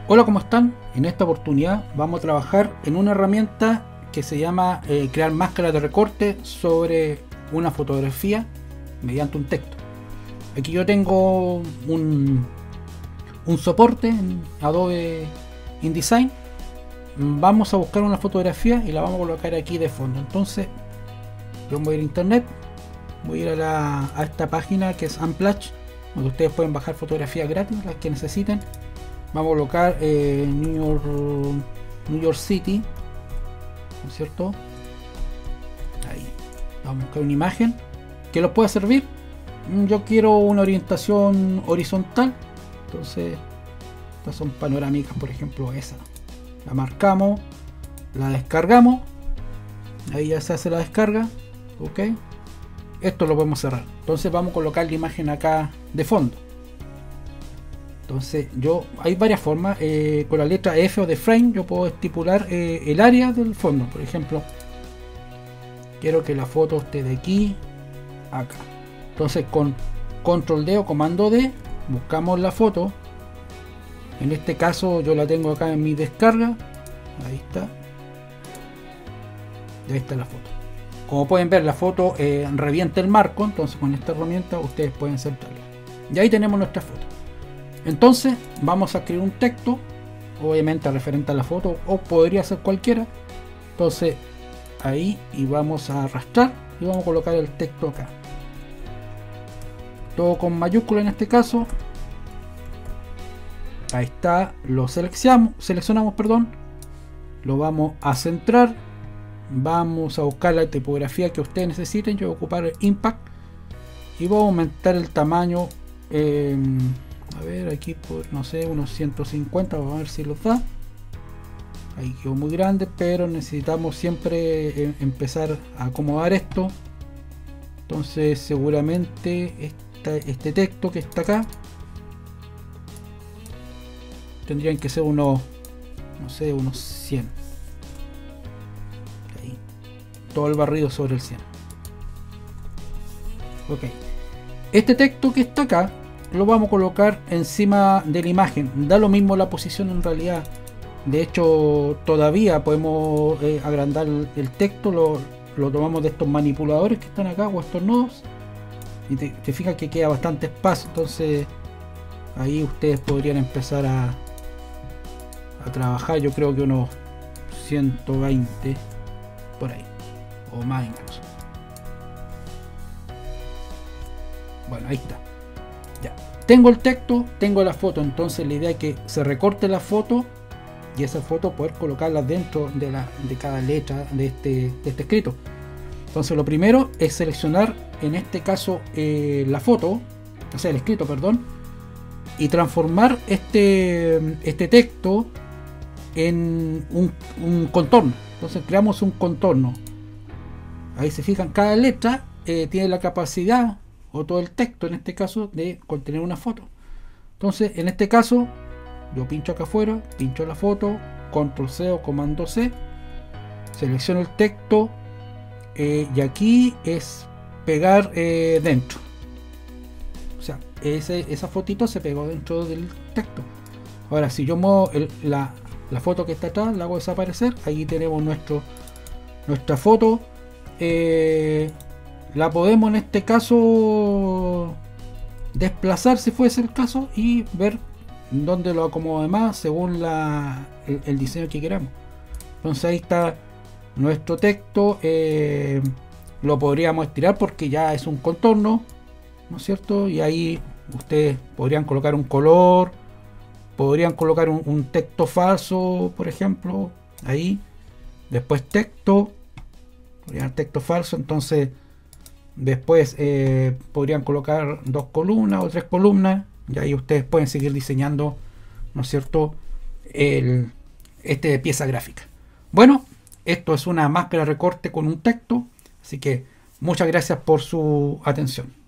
Hola, ¿cómo están? En esta oportunidad vamos a trabajar en una herramienta que se llama crear máscaras de recorte sobre una fotografía mediante un texto. Aquí yo tengo un soporte en Adobe InDesign. Vamos a buscar una fotografía y la vamos a colocar aquí de fondo. Entonces yo voy a ir a internet, voy a ir a esta página que es Unsplash, donde ustedes pueden bajar fotografías gratis, las que necesiten. Vamos a colocar New York City, ¿no es cierto? Ahí vamos a buscar una imagen que nos pueda servir. Yo quiero una orientación horizontal, entonces estas son panorámicas, por ejemplo esa. La marcamos, la descargamos, ahí ya se hace la descarga, ok. Esto lo podemos cerrar. Entonces vamos a colocar la imagen acá de fondo. Entonces hay varias formas. Con la letra F o de frame yo puedo estipular el área del fondo. Por ejemplo, quiero que la foto esté de aquí a acá. Entonces con control D o comando D buscamos la foto. En este caso yo la tengo acá en mi descarga. Ahí está. Y ahí está la foto. Como pueden ver, la foto revienta el marco. Entonces con esta herramienta ustedes pueden centrarla. Y ahí tenemos nuestra foto. Entonces vamos a escribir un texto, obviamente referente a la foto, o podría ser cualquiera. Entonces ahí, y vamos a arrastrar y vamos a colocar el texto acá, todo con mayúscula en este caso. Ahí está, lo seleccionamos, perdón, lo vamos a centrar, vamos a buscar la tipografía que ustedes necesiten. Yo voy a ocupar Impact y voy a aumentar el tamaño, a ver, aquí por, no sé, unos 150, vamos a ver si los da. Ahí quedó muy grande, pero necesitamos siempre empezar a acomodar esto. Entonces seguramente este texto que está acá tendrían que ser unos, no sé, unos 100. Ahí, todo el barrido sobre el 100. Ok, este texto que está acá lo vamos a colocar encima de la imagen. Da lo mismo la posición en realidad. De hecho todavía podemos agrandar el texto. Lo tomamos de estos manipuladores que están acá, o estos nodos, y te fijas que queda bastante espacio. Entonces ahí ustedes podrían empezar a trabajar. Yo creo que unos 120 por ahí, o más incluso. Bueno, ahí está. Ya, tengo el texto, tengo la foto. Entonces la idea es que se recorte la foto y esa foto poder colocarla dentro de cada letra de este escrito. Entonces lo primero es seleccionar, en este caso la foto, o sea el escrito, perdón, y transformar este texto en un contorno. Entonces creamos un contorno. Ahí se fijan, cada letra tiene la capacidad, o todo el texto en este caso, de contener una foto. Entonces en este caso yo pincho acá afuera, pincho la foto, control C o comando C, selecciono el texto, y aquí es pegar dentro. O sea, esa fotito se pegó dentro del texto. Ahora si yo muevo la foto que está atrás, la hago desaparecer, ahí tenemos nuestra foto. La podemos en este caso desplazar si fuese el caso y ver dónde lo acomoda más según el diseño que queramos. Entonces ahí está nuestro texto. Lo podríamos estirar porque ya es un contorno, ¿no es cierto? Y ahí ustedes podrían colocar un color, podrían colocar un texto falso, por ejemplo, ahí. Después texto, podrían texto falso. Entonces después podrían colocar 2 columnas o 3 columnas, y ahí ustedes pueden seguir diseñando, ¿no es cierto?, pieza gráfica. Bueno, esto es una máscara de recorte con un texto, así que muchas gracias por su atención.